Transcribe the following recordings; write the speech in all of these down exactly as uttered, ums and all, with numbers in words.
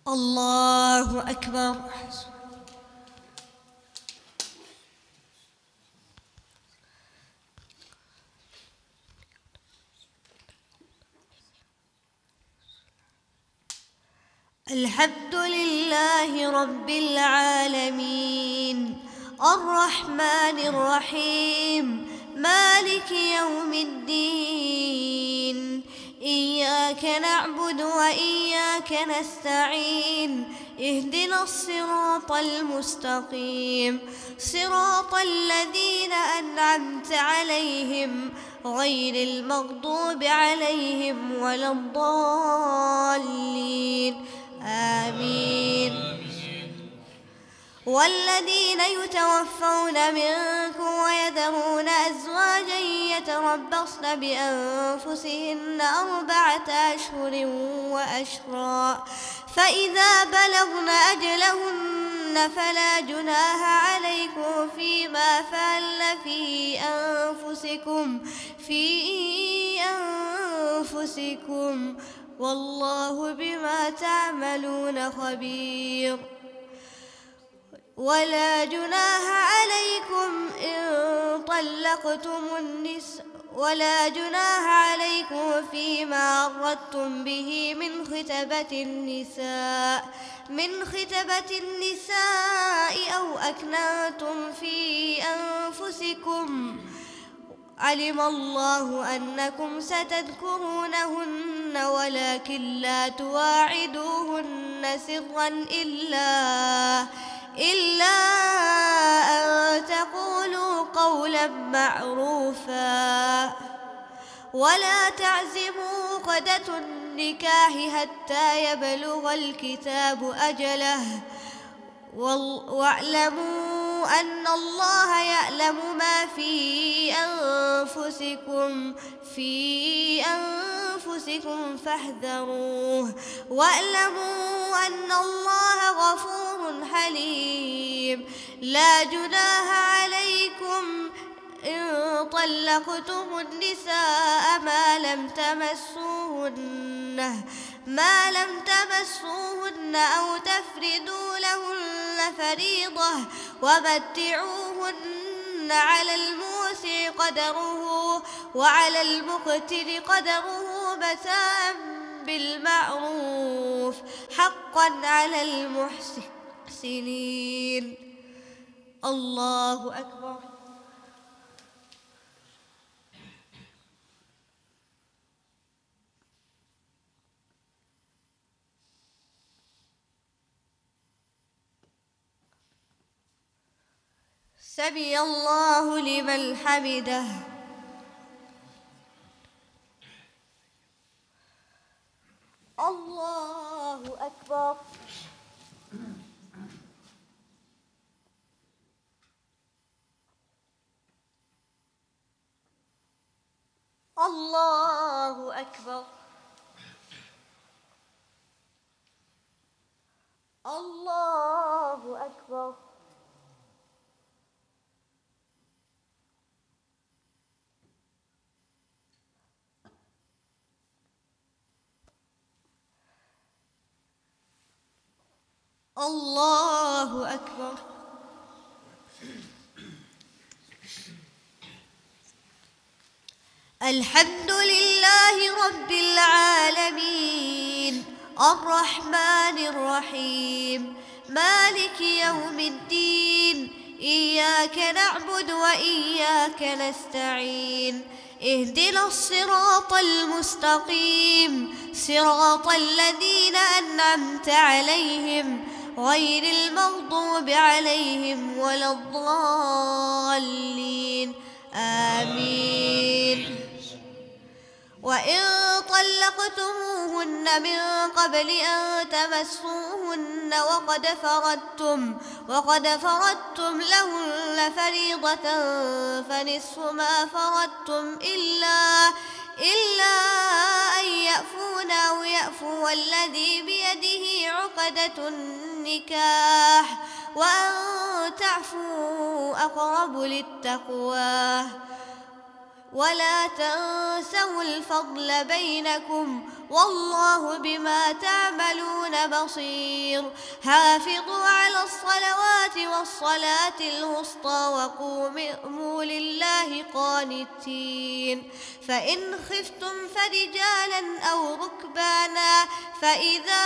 الله أكبر. الحمد لله رب العالمين الرحمن الرحيم مالك يوم الدين إياك نعبد وإياك نستعين اهدنا الصراط المستقيم صراط الذين أنعمت عليهم غير المغضوب عليهم ولا الضالين آمين. والذين يتوفون منكم ويذرون أزواجا يتربصن بأنفسهن أربعة أشهر وأشرا فإذا بلغن أجلهن فلا جناح عليكم فيما فعلن في أنفسكم في أنفسكم والله بما تعملون خبير. ولا جناح عليكم إن طلقتم النساء ولا جناح عليكم فيما عرضتم به من خطبة النساء من خطبة النساء أو أكننتم في أنفسكم علم الله أنكم ستذكرونهن ولكن لا تواعدوهن سرا إلا إلا أن تقولوا قولا معروفا ولا تعزموا عقدة النكاح حتى يبلغ الكتاب أجله واعلموا أن الله يعلم ما في أنفسكم في أنفسكم فاحذروه واعلموا أن الله غفور حليم. لا جناح عليكم إن طلقتم النساء ما لم تمسوهن ما لم تمسوهن أو تفردوا لهن فريضة ومتعوهن على الموسع قدره وعلى المقتر قدره متاعا بالمعروف حقا على المحسنين. الله أكبر. سمع الله لمن حمده. الله أكبر. الله أكبر. الله أكبر. الله أكبر. الحمد لله رب العالمين الرحمن الرحيم مالك يوم الدين إياك نعبد وإياك نستعين اهدنا الصراط المستقيم صراط الذين أنعمت عليهم غير المغضوب عليهم ولا الضالين آمين. وإن طلقتموهن من قبل أن تمسوهن وقد فرضتم وقد فرضتم لهن فريضة فنصف ما فرضتم إلا إلا أن يعفون أو يعفو الذي بيده عقدة النكاح وأن تعفوا أقرب للتقوى ولا تنسوا الفضل بينكم والله بما تعملون بصير حافظوا على الصلوات والصلاة الوسطى وقوموا لله قانتين فإن خفتم فرجالا أو ركبانا فإذا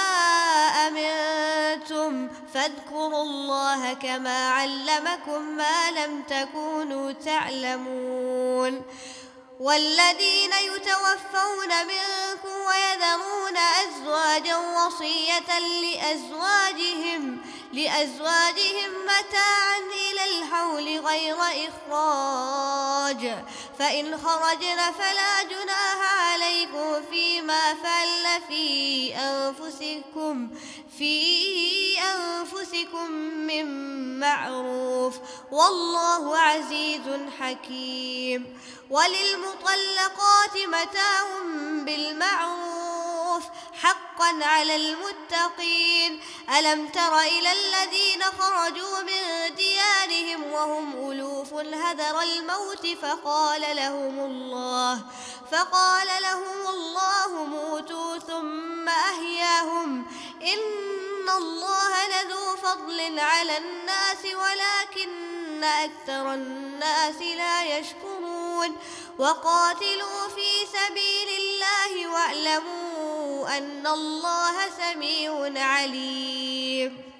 أمنتم فاذكروا الله كما علمكم ما لم تكونوا تعلمون والذين يتوفون منكم ويذرون أزواجا وصية لأزواجهم لأزواجهم متاعا إلى الحول غير إخراج فإن خرجن فلا جناح عليكم فيما فعلن في أنفسكم في أنفسكم من معروف والله عزيز حكيم وللمطلقات متاع بالمعروف حقا على المتقين ألم تر إلى الذين خرجوا من ديارهم وهم ألوف حذر الموت فقال لهم الله فقال لهم الله موتوا ثم أحياهم إن الله لذو فضل على الناس ولكن أكثر الناس لا يشكرون وقاتلوا في سبيل الله واعلموا أن الله سميع عليم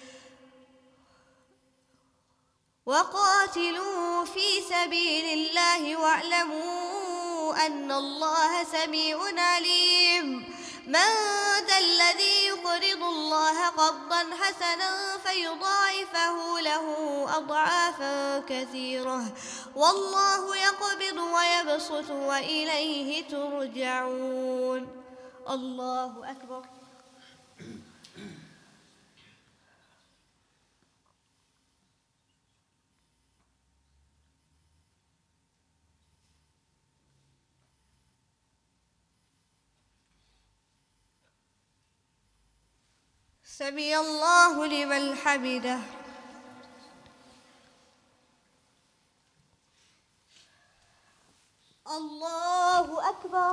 وقاتلوا في سبيل الله واعلموا أن الله سميع عليم من ذا الذي يقرض الله قرضا حسنا فيضاعفه له أضعافا كثيرة والله يقبض ويبسط وإليه ترجعون الله أكبر سمع الله لمن حمده الله أكبر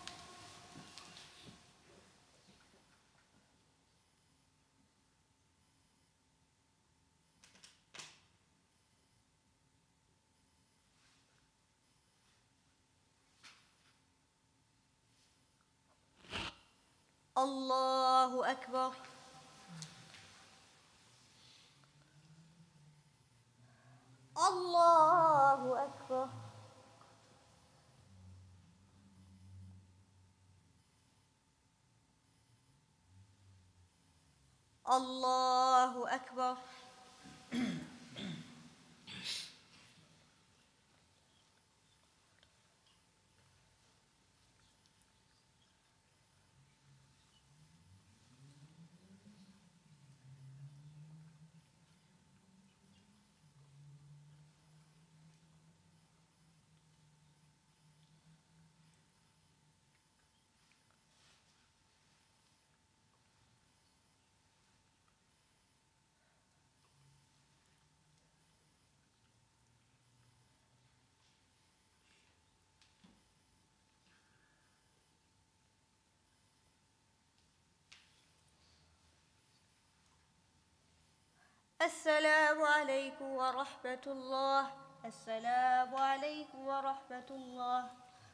الله أكبر الله أكبر الله أكبر السلام عليكم ورحمة الله السلام عليكم ورحمة الله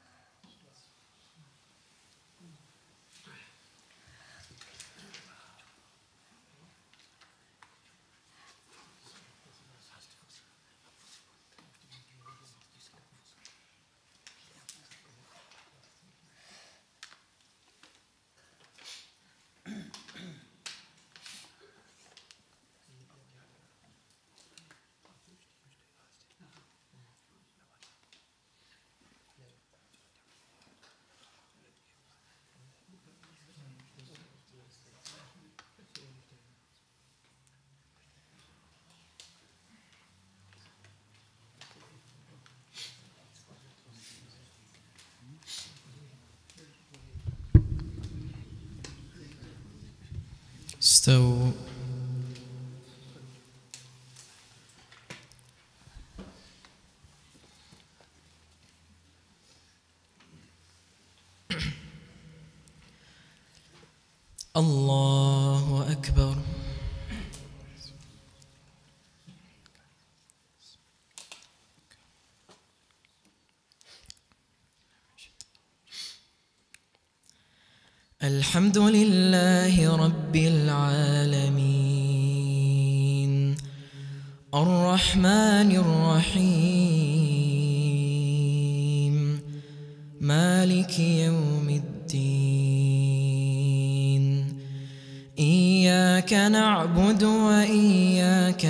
استووا الله أكبر. الحمد لله رب العالمين الرحمن الرحيم مالك يوم الدين إياك نعبد وإياك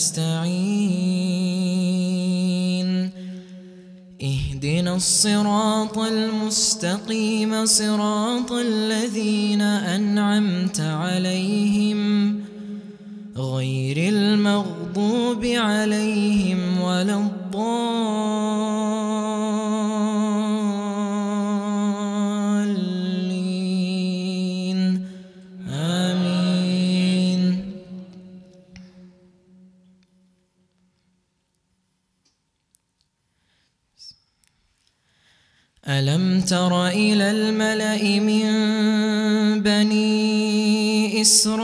نستعين اهدنا الصراط المستقيم صراط الذين أنعمت عليهم غير المغضوب عليهم ولا الضالين آمين. ألم تر إلى الملأ من بني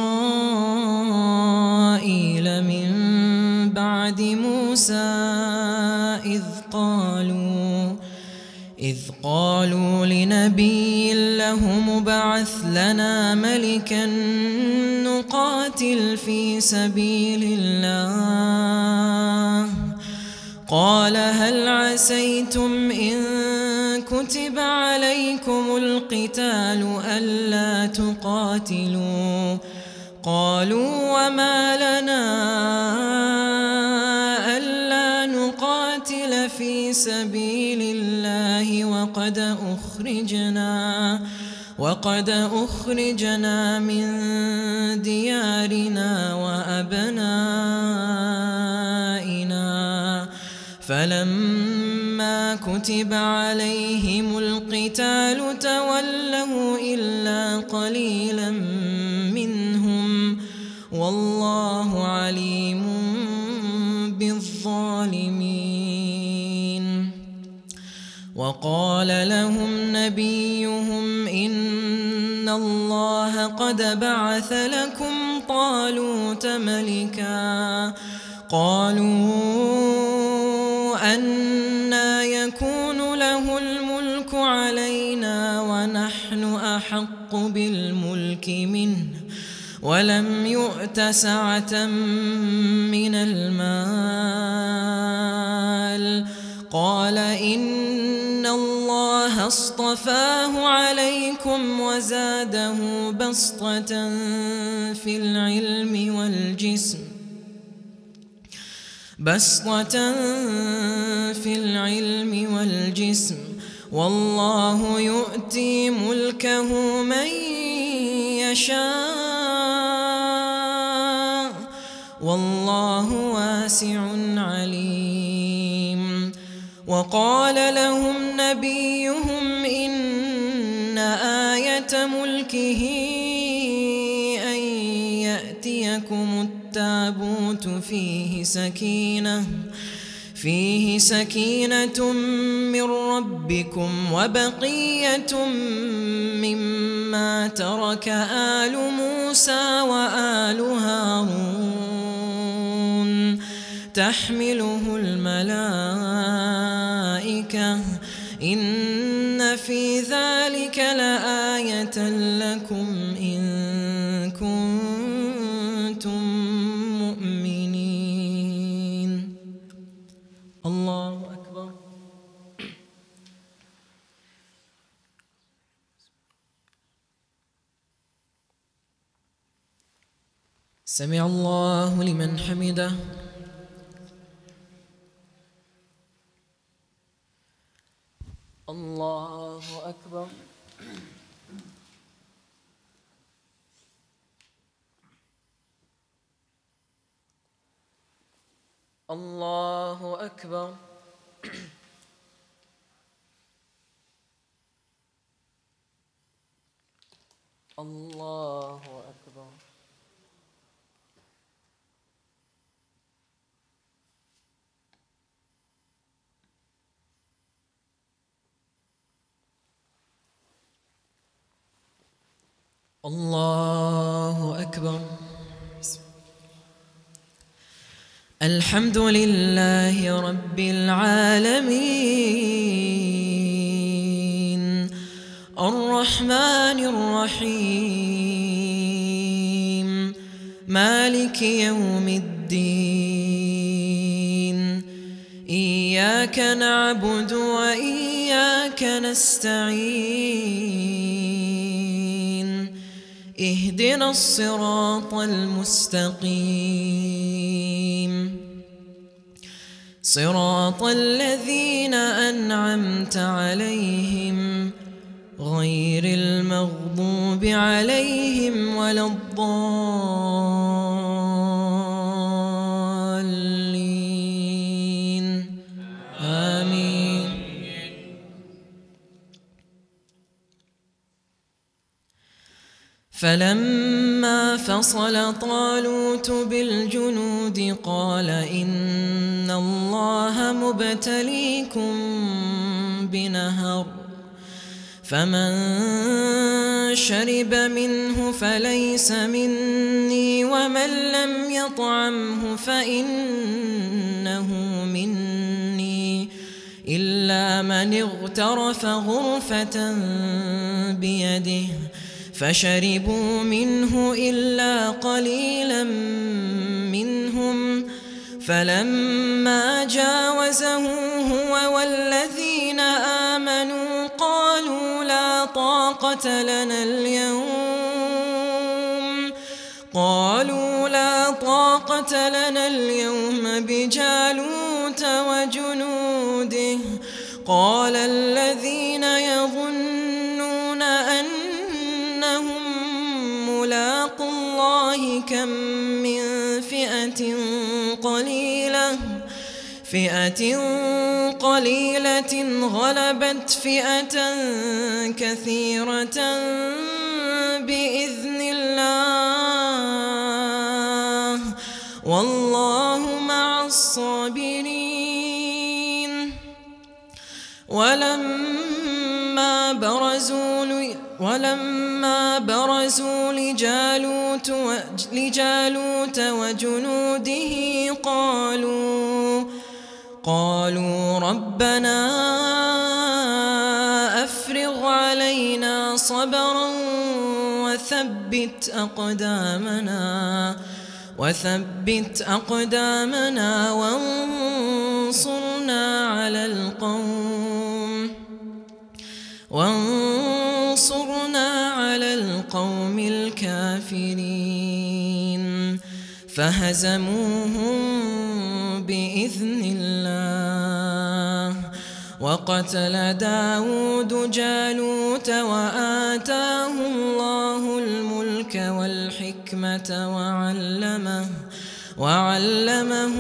إسرائيل من بعد موسى إذ قالوا إذ قالوا لنبي له مبعث لنا ملكا نقاتل في سبيل الله قال هل عسيتم إن كتب عليكم القتال ألا تقاتلوا قالوا وما لنا ألا نقاتل في سبيل الله وقد أخرجنا وقد أخرجنا من ديارنا وأبنائنا فلما كتب عليهم القتال تولوا إلا قليلا منهم والله عليم بالظالمين. وقال لهم نبيهم إن الله قد بعث لكم طالوت ملكا قالوا أنى يكون له الملك علينا ونحن أحق بالملك منه ولم يؤت سعة من المال قال إن الله اصطفاه عليكم وزاده بسطة في العلم والجسم بسطة في العلم والجسم والله يؤتي ملكه من يشاء والله واسع عليم. وقال لهم نبيهم إن آية ملكه أن يأتيكم التابوت فيه سكينة فيه سكينة من ربكم وبقية مما ترك آل موسى وآل هارون تحمله الملائكة إن في ذلك لآية لكم إن كنتم مؤمنين. الله أكبر. سمع الله لمن حمده. الله أكبر. الله أكبر. الله أكبر. الله الحمد لله رب العالمين الرحمن الرحيم مالك يوم الدين إياك نعبد وإياك نستعين اهدنا الصراط المستقيم صراط الذين أنعمت عليهم غير المغضوب عليهم ولا الضالين آمين. فلما فصل طالوت بالجنود قال إن الله مبتليكم بنهر فمن شرب منه فليس مني ومن لم يطعمه فإنه مني إلا من اغترف غرفة بيده فشربوا منه إلا قليلا منهم فلما جاوزه هو والذين آمنوا قالوا لا طاقة لنا اليوم قالوا لا طاقة لنا اليوم بجالوت وجنوده قال الذين يظنون أنهم ملاقو الله كم من فئة قليلة فئة قليلة غلبت فئة كثيرة بإذن الله والله مع الصابرين. ولما برزوا ولما برزوا لجالوت لجالوت وجنوده قالوا قالوا ربنا أفرغ علينا صبرا وثبت أقدامنا وثبت أقدامنا وانصرنا على القوم وانصرنا على القوم الكافرين فهزموهم بإذن الله وقتل داود جالوت وآتاه الله الملك والحكمة وعلمه وعلمه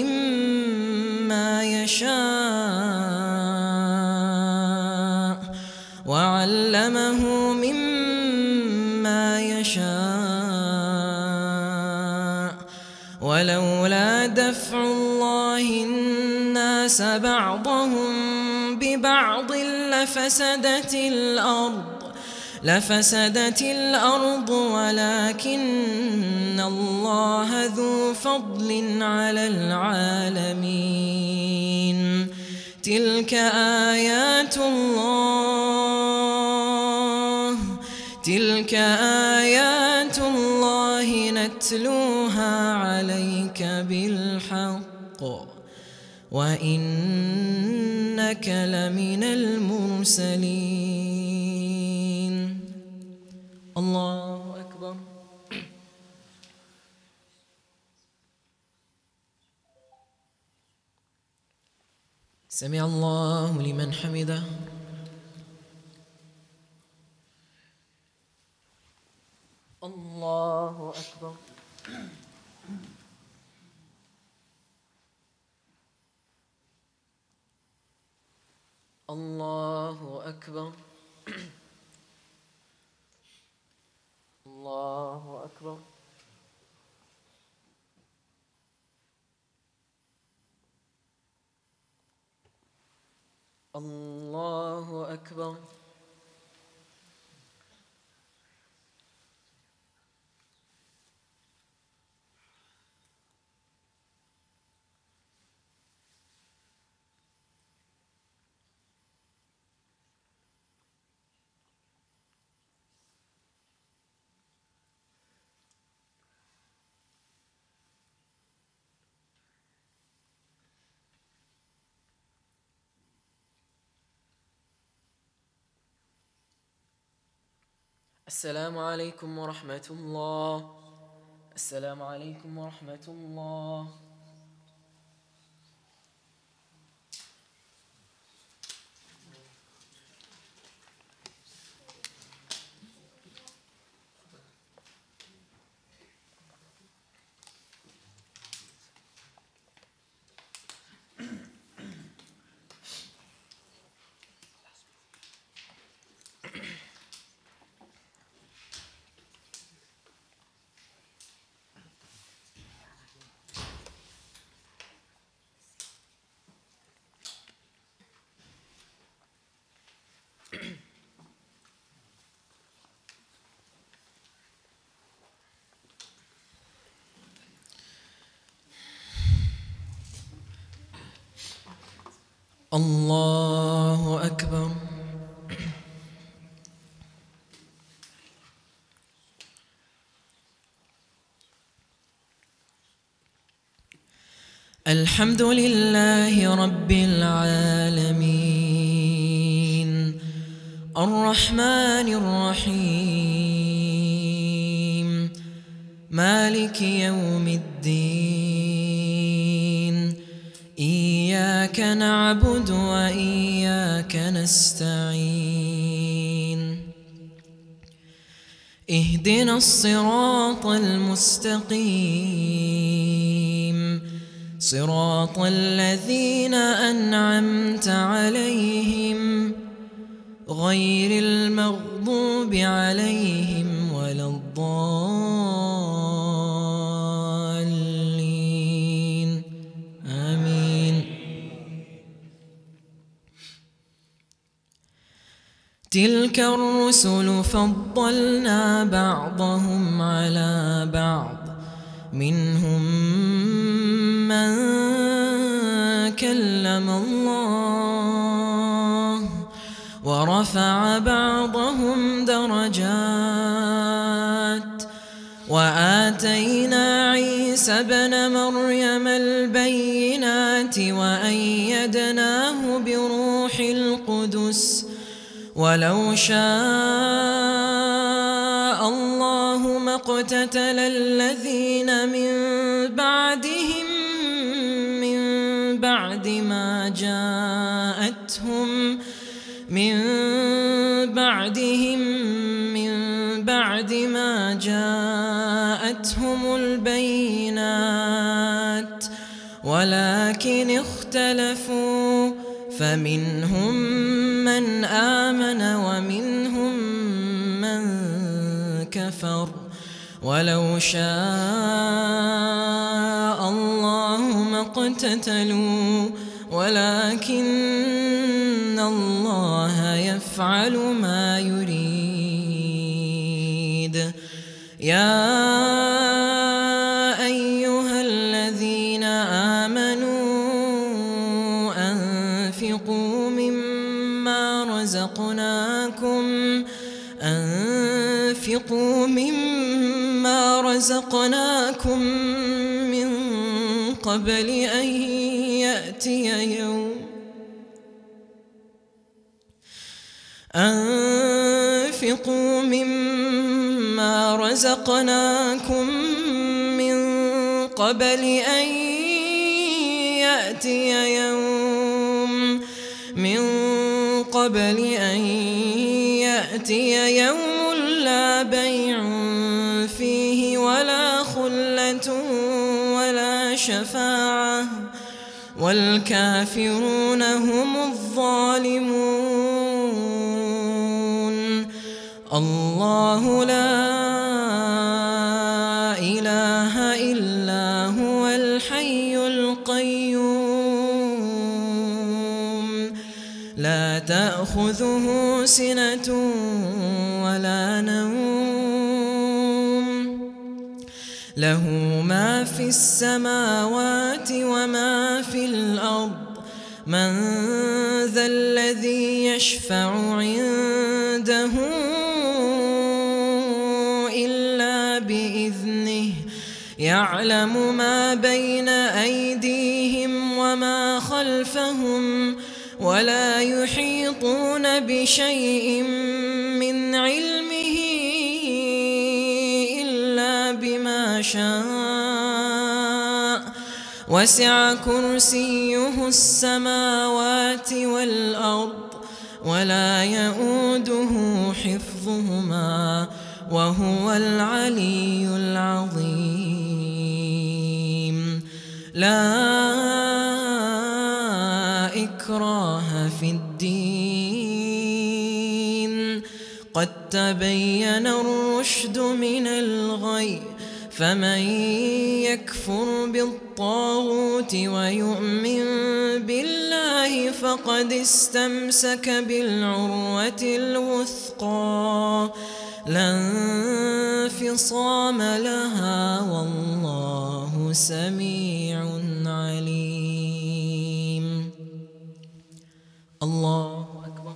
مما يشاء وعلمه مما يشاء ولولا دفع الله الناس بعضهم ببعض لفسدت الأرض لفسدت الأرض ولكن الله ذو فضل على العالمين. تلك آيات الله تلك آيات الله نتلوها عليك بالحق وإنك لمن المرسلين. الله أكبر. سمع الله لمن حمده. الله أكبر. الله أكبر. الله أكبر. الله أكبر. السلام عليكم ورحمة الله. السلام عليكم ورحمة الله. الله أكبر. الحمد لله رب العالمين الرحمن الرحيم مالك يوم الدين إياك نعبد وإياك نستعين اهدنا الصراط المستقيم صراط الذين أنعمت عليهم غير المغضوب عليهم ولا الضالين آمين. تلك الرسل فضلنا بعضهم على بعض منهم من كلم الله ورفع بعضهم درجات وآتينا عيسى ابن مريم البينات وأيدناه بروح القدس ولو شاء الله ما اقتتل الذين من بعدهم من بعد ما جاءتهم من بعدهم من بعد ما جاءتهم البينات ولكن اختلفوا فمنهم من آمن ومنهم من كفر ولو شاء الله ما اقتتلوا ولكن الله يفعل ما يريد. يا أيها الذين آمنوا أنفقوا مما رزقناكم أنفقوا مما رزقناكم من قبل أن يأتي يوم أنفقوا مما رزقناكم من قبل أن يأتي يوم من قبل أن يأتي يوم لا بيع فيه ولا خلة ولا شفاعة والكافرون هم الظالمون. الله لا إله إلا هو الحي القيوم لا تأخذه سنة ولا نوم له ما في السماوات وما في الأرض من ذا الذي يشفع عنده إلا بإذنه يعلم ما بين أيديهم وما خلفهم ولا يحيطون بشيء من علمه يشاء وسع كرسيه السماوات والأرض ولا يؤوده حفظهما وهو العلي العظيم. لا إكراه في الدين قد تبين الرشد من الغي فمن يكفر بالطاغوت ويؤمن بالله فقد استمسك بالعروة الوثقى لا انفصام لها والله سميع عليم. الله أكبر.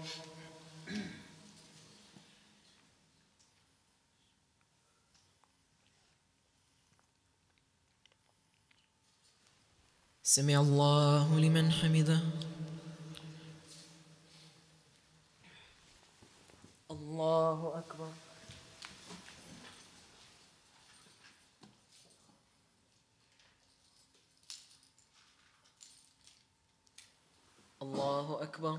سمع الله لمن حمده. الله أكبر. الله أكبر.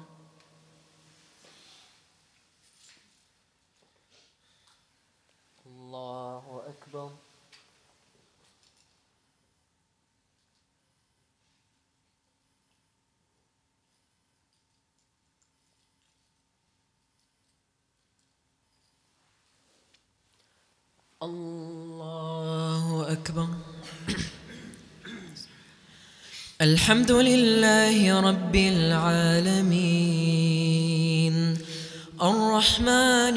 الله أكبر. الله أكبر. الحمد لله رب العالمين الرحمن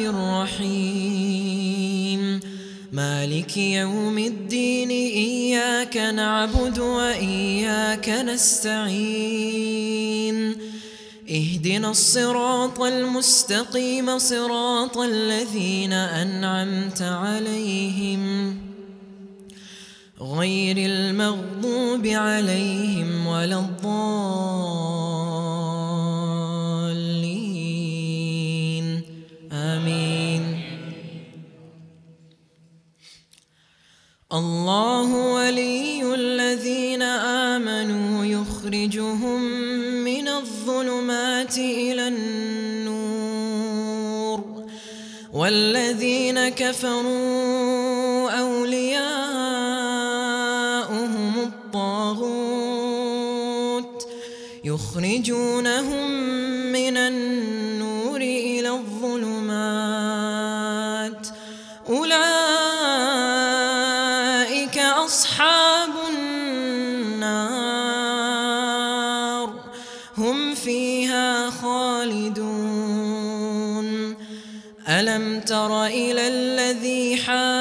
الرحيم مالك يوم الدين إياك نعبد وإياك نستعين اهدنا الصراط المستقيم صراط الذين أنعمت عليهم غير المغضوب عليهم ولا الضالين آمين. الله ولي الذين آمنوا يخرجهم من الظلمات إلى النور والذين كفروا أولياؤهم الطاغوت يخرجونهم من النور إلى الظلمات أولئك أصحاب النار هم فيها خالدون. ألم تر إلى الذي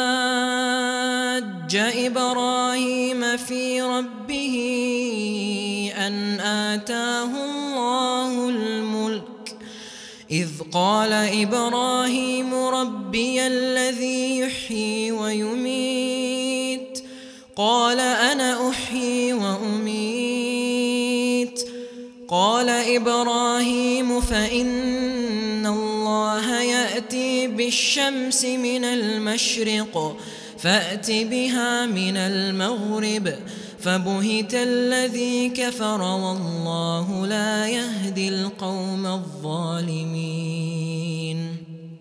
حاج إبراهيم في ربه أن آتاه الله الملك إذ قال إبراهيم ربي الذي يحيي ويميت قال أنا أحيي وأميت قال إبراهيم فإن الله يأتي بالشمس من المشرق فأت بها من المغرب فبهت الذي كفر والله لا يهدي القوم الظالمين.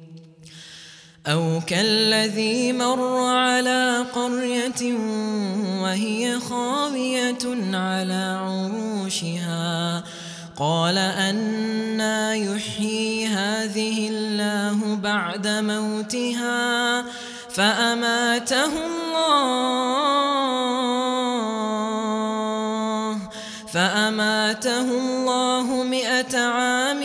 أو كالذي مر على قرية وهي خاوية على عروشها قال أنى يحيي هذه الله بعد موتها فأماته الله فأماته الله مئة عام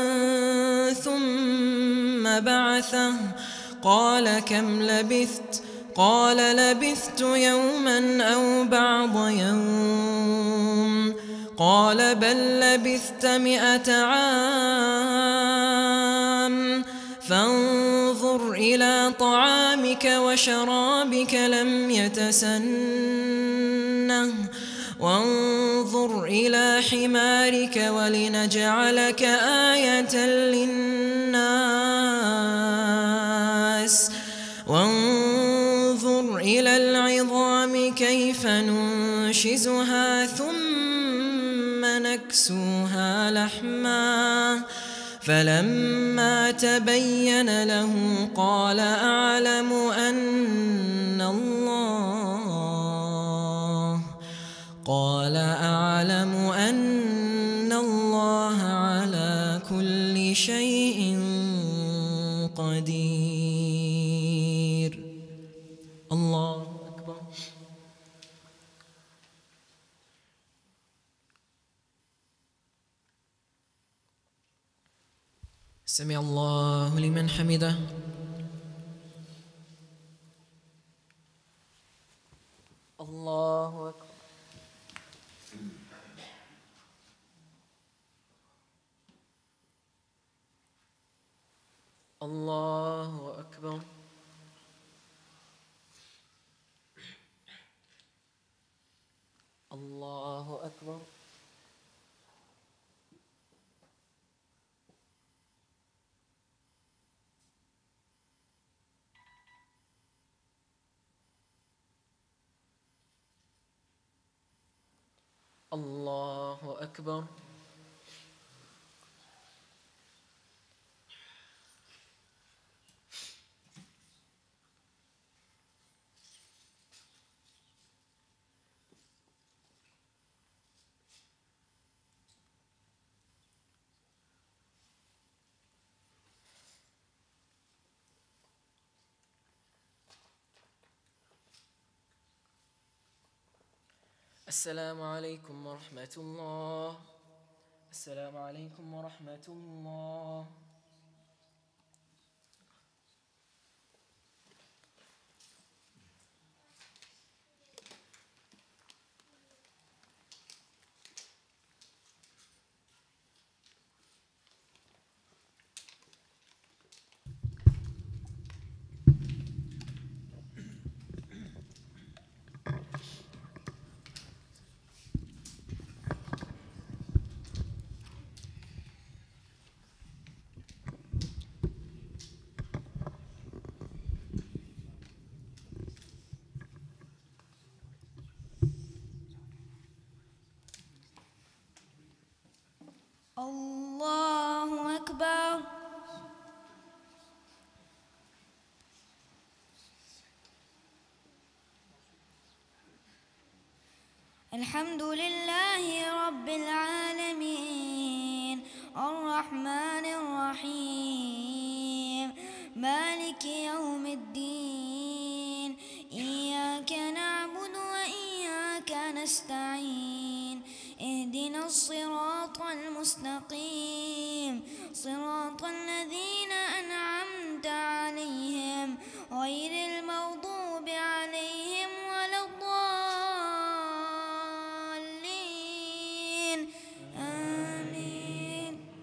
ثم بعثه قال كم لبثت قال لبثت يوما أو بعض يوم قال بل لبثت مئة عام فانظر إلى طعامك وشرابك لم يتسنه وانظر إلى حمارك ولنجعلك آية للناس وانظر إلى العظام كيف ننشزها ثم نكسوها لحما فلما تبين له قال أعلم أن الله قال أعلم أن الله على كل شيء قدير. الله أكبر. سمع الله لمن حمده. الله أكبر. الله أكبر. الله أكبر. الله أكبر. السلام عليكم ورحمة الله. السلام عليكم ورحمة الله. الله أكبر. الحمد لله رب العالمين الرحمن الرحيم مالك يوم الدين إياك نعبد وإياك نستعين اهدنا الصراط المستقيم صراط الذين أنعمت عليهم غير المغضوب عليهم ولا الضالين آمين.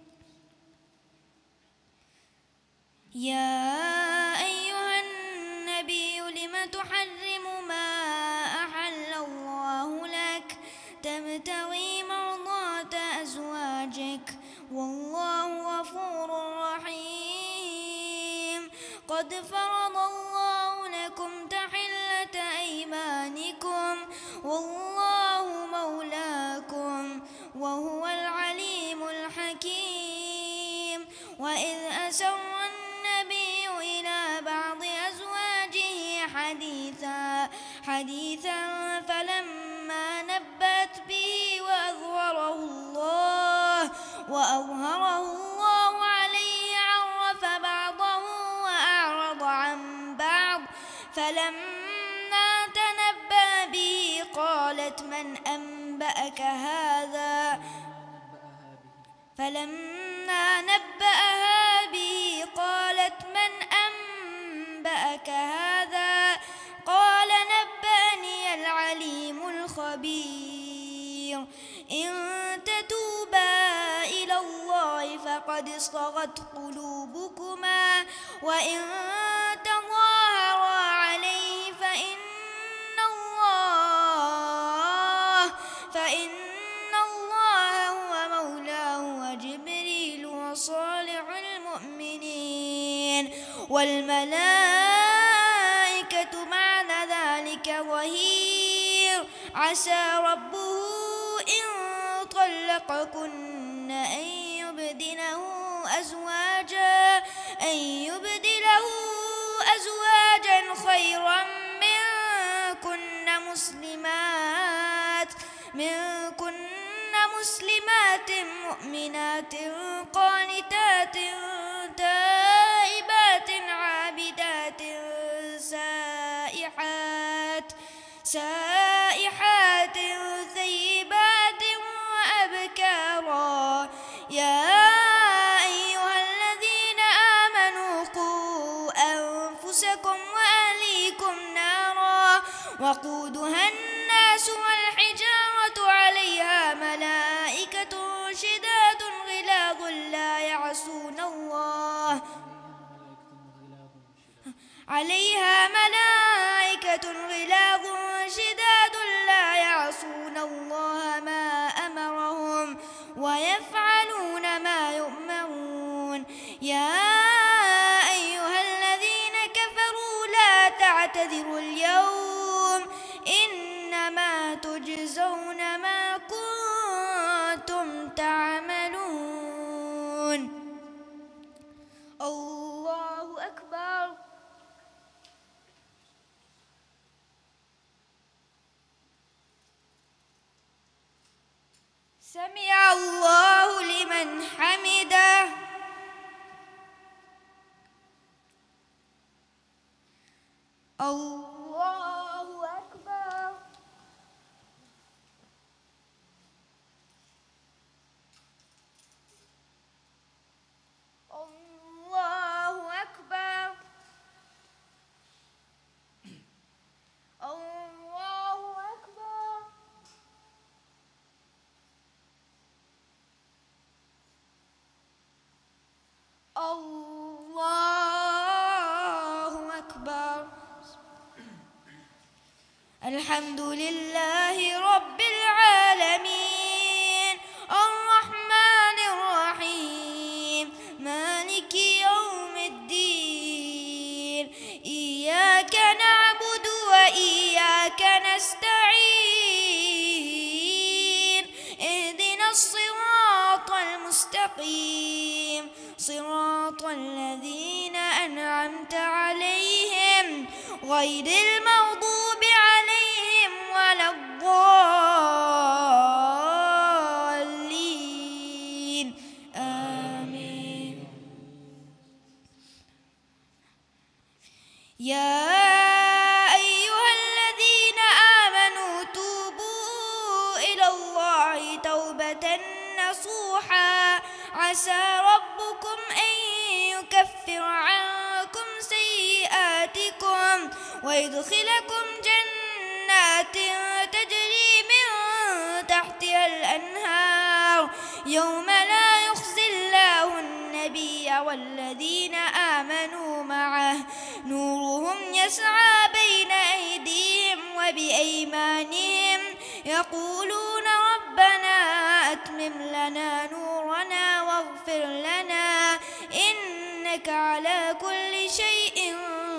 يا أيها النبي لم تحرم ما أحل الله لك تبتغي مرضات أزواجك والله غفور رحيم. قد فرض الله لكم تحلة أيمانكم والله مولاكم وهو العليم الحكيم. وإذ أسر النبي إلى بعض أزواجه حديثا حديثا فلما نبت به وأظهره الله وأظهره الله عليه عرف بعضه وأعرض عن بعض فلما تنبأ به قالت من أنبأك هذا فلما نبأها به قالت من أنبأك هذا قال نبأني العليم الخبير. إن تتوبا إلى الله فقد صغت قلوبكما وإن تظاهرا عليه فإن الله فإن الله هو مولاه وجبريل وصالح المؤمنين والملائكة معنا بك ظهير عسى ربه إن طلقكن أن يبدله أزواجا أن يبدله أزواجا خيرا منكن مسلمات منكن مسلمات مؤمنات قانتات تائبات عابدات سائحات سائحات ثيبات وأبكارا يا أيها الذين آمنوا قوا أنفسكم وأهليكم نارا وقودها الناس والحجارة عليها ملائكة شداد غلاظ لا يعصون الله عليها ملائكة غلاظ شداد لا يعصون الله ما أمرهم ويفعلون ما يؤمرون يا أيها الذين كفروا لا تعتذروا اليوم إنما تجزون ما كنتم تعملون. الله أكبر. سمع الله لمن حمده. الله أكبر. الله أكبر. الله أكبر. الله أكبر. الحمد لله رب العالمين الرحمن الرحيم مالك يوم الدين إياك نعبد وإياك نستعين اهدنا الصراط المستقيم صراط الذين أنعمت عليهم غير المغضوب عليهم ولا الضالين آمين. يا أيها الذين آمنوا توبوا إلى الله توبة نصوحا عسى ربكم أن يكفر عنكم سيئاتكم ويدخلكم جنات تجري من تحتها الأنهار يوم لا يخزي الله النبي والذين آمنوا معه نورهم يسعى بين أيديهم وبأيمانهم يقولون ربنا أتمم لنا نورنا واغفر لنا إنك على كل شيء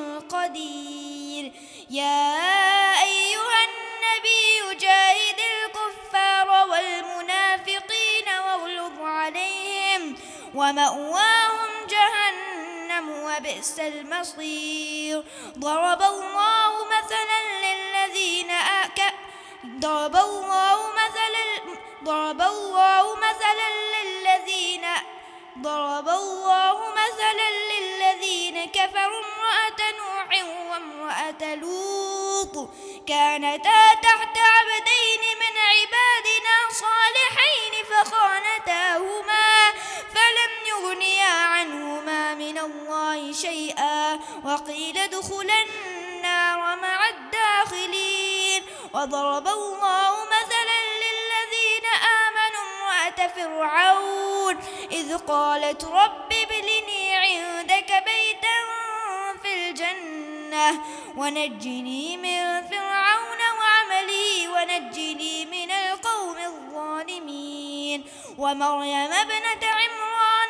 قدير. يا أيها النبي جاهد الكفار والمنافقين واغلظ عليهم ومأواهم جهنم وبئس المصير. ضرب الله مثلا للذين آك ضرب الله مثلا ضرب الله مثلا للذين ضرب الله مثلا للذين كفروا امرأة نوح وامرأة لوط كانتا تحت عبدين من عبادنا صالحين فخانتاهما فلم يغنيا عنهما من الله شيئا وقيل ادخلا النار مع الداخلين. وضرب الله مثلا للذين آمنوا امرأة فرعون إذ قالت رب ابن لي عندك بيتا في الجنة ونجني من فرعون وعمله ونجني من القوم الظالمين. ومريم ابنة عمران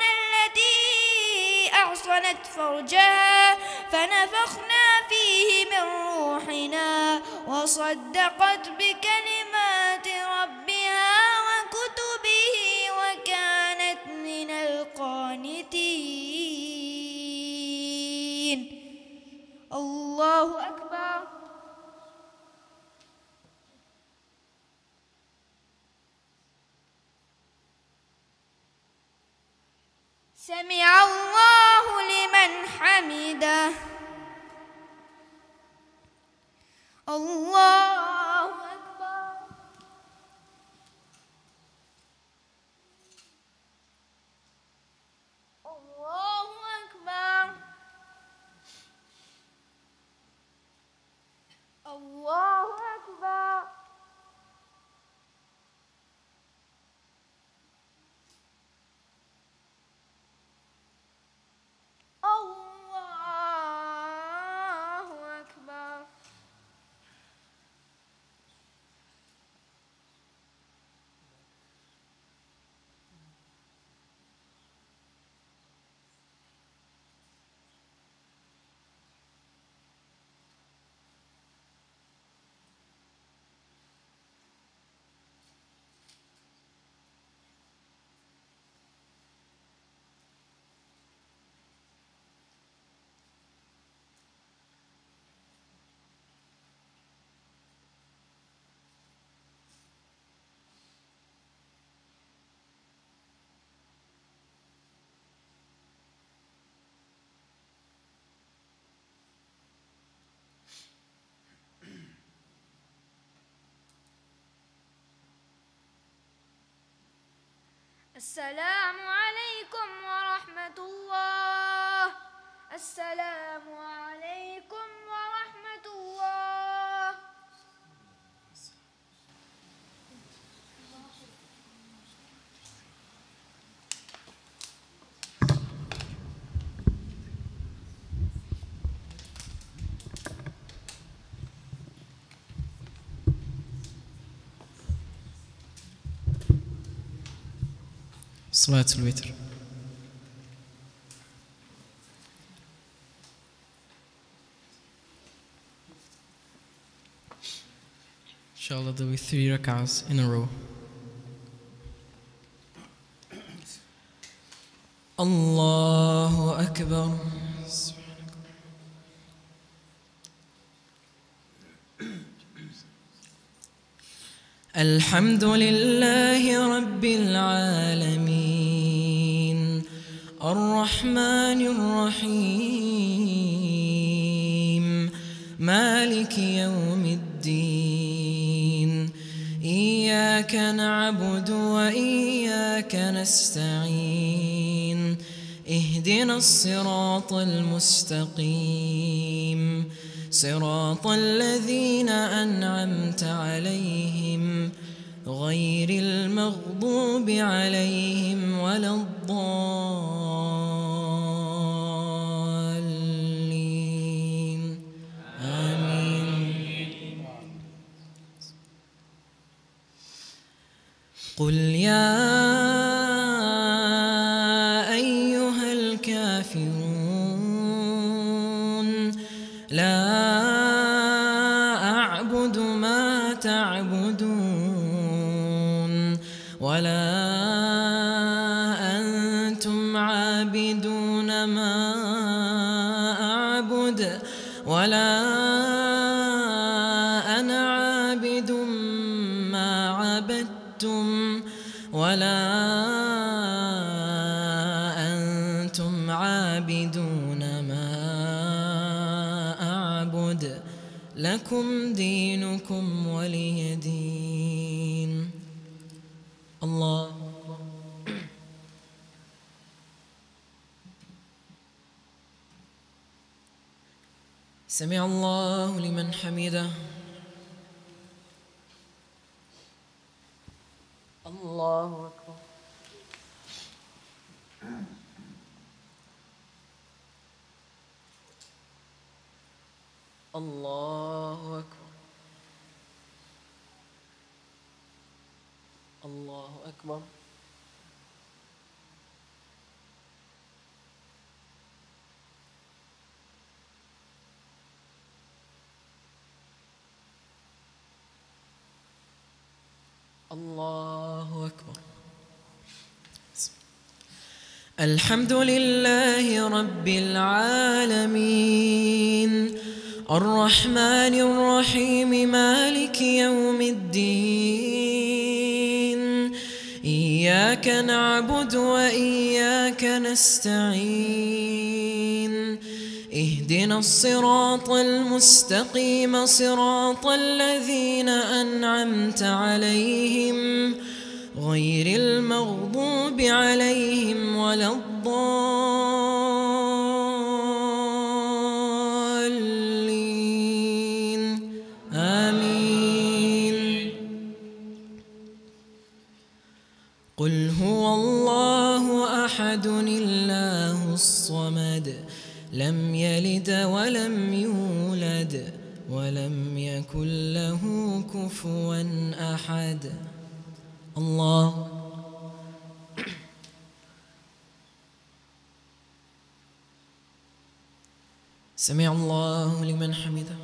التي أحصنت فرجها فنفخنا فيه من روحنا وصدقت بكلمات ربها وكتبه وكانت من القانتين. الله أكبر. سمع الله لمن حمده. الله أكبر. الله أكبر. الله أكبر. الله أكبر. السلام عليكم ورحمة الله. السلام عليكم ورحمة الله. صلاة الوتر. Inshallah, there will be three rak'ahs in a row. Allahu Akbar. الحمد لله رب العالمين الرحمن الرحيم مالك يوم الدين إياك نعبد وإياك نستعين اهدنا الصراط المستقيم صراط الذين أنعمت عليهم غير المغضوب عليهم ولا الضالين آمين. قل يا أيها الكافرون لا أعبد ما تعبدون ولا أنتم عابدون ما أعبد ولا أنا عابد ما عبدتم ولا أنتم عابدون ما أعبد لكم دينكم ولي دين. الله سمع الله لمن حمده. الله أكبر. الله أكبر. الله أكبر. الحمد لله رب العالمين الرحمن الرحيم مالك يوم الدين إياك نعبد وإياك نستعين اهدنا الصراط المستقيم صراط الذين أنعمت عليهم غير المغضوب عليهم ولا الضالين آمين. قل هو الله أحد الله الصمد لم يلد ولم يولد ولم يكن له كفوا أحد. الله سمع الله لمن حمده.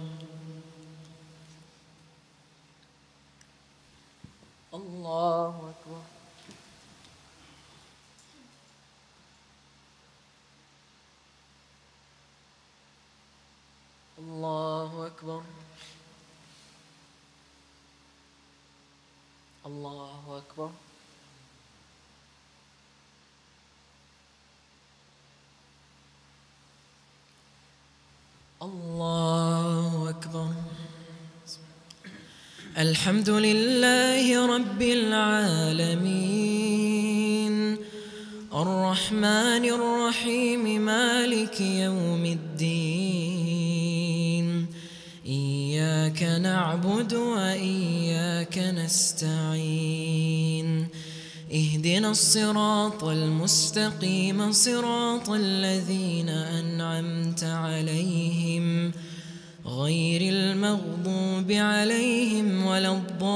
الله أكبر. الله أكبر. الله أكبر. الله أكبر. الحمد لله رب العالمين الرحمن الرحيم مالك يوم الدين إياك نعبد وإياك نستعين اهدنا الصراط المستقيم صراط الذين أنعمت عليهم غير المغضوب عليهم ولا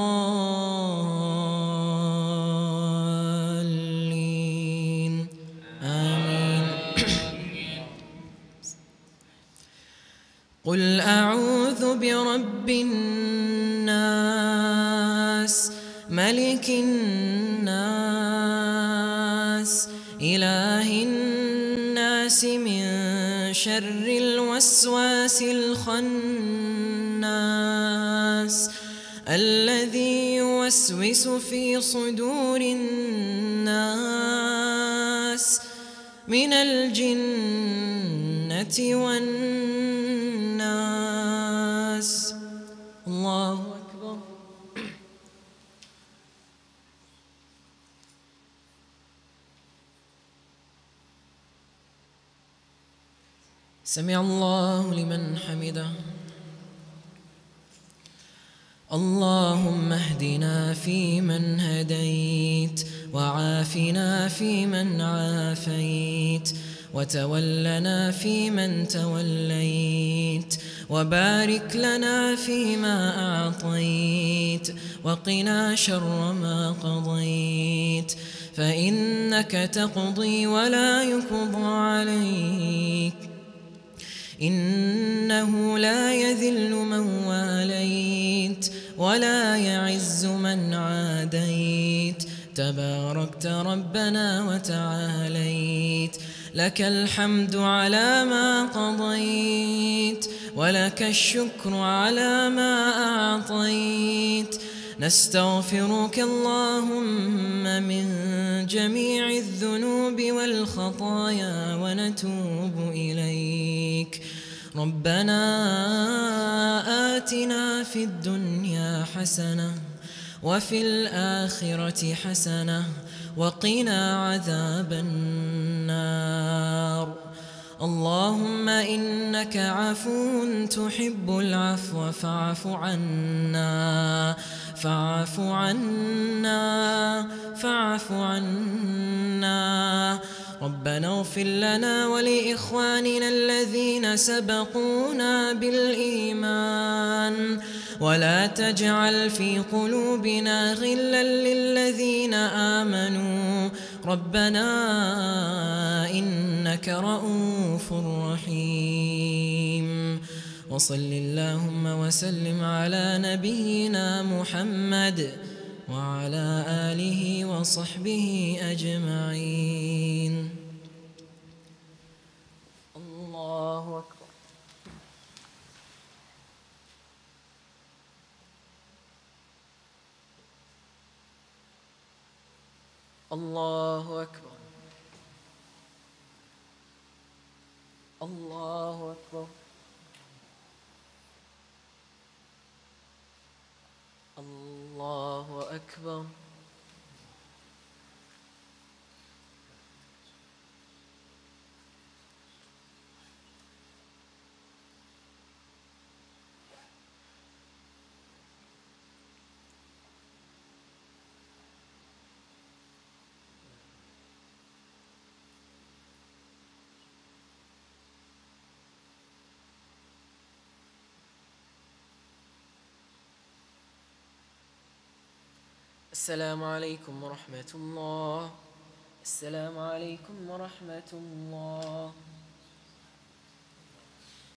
الضالين آمين. قل أعوذ برب الناس ملك الناس إله الناس من شر الوسواس الخناس الذي يوسوس في صدور الناس من الجنة والناس. الله أكبر. سمع الله لمن حمده. اللهم اهدنا فيمن هديت وعافنا فيمن عافيت وتولنا فيمن توليت وبارك لنا فيما أعطيت وقنا شر ما قضيت فإنك تقضي ولا يقضى عليك إنه لا يذل من واليت ولا يعز من عاديت تباركت ربنا وتعاليت لك الحمد على ما قضيت ولك الشكر على ما أعطيت نستغفرك اللهم من جميع الذنوب والخطايا ونتوب إليك. ربنا آتنا في الدنيا حسنة وفي الآخرة حسنة وقنا عذاب النار. اللهم إنك عفو تحب العفو فاعف عنا فاعف عنا فاعف عنا. ربنا اغفر لنا ولإخواننا الذين سبقونا بالإيمان ولا تجعل في قلوبنا غلا للذين آمنوا ربنا إنك رؤوف رحيم. وصل اللهم وسلم على نبينا محمد وعلى آله وصحبه أجمعين. الله أكبر. الله أكبر. الله أكبر. الله أكبر. السلام عليكم ورحمة الله. السلام عليكم ورحمة الله.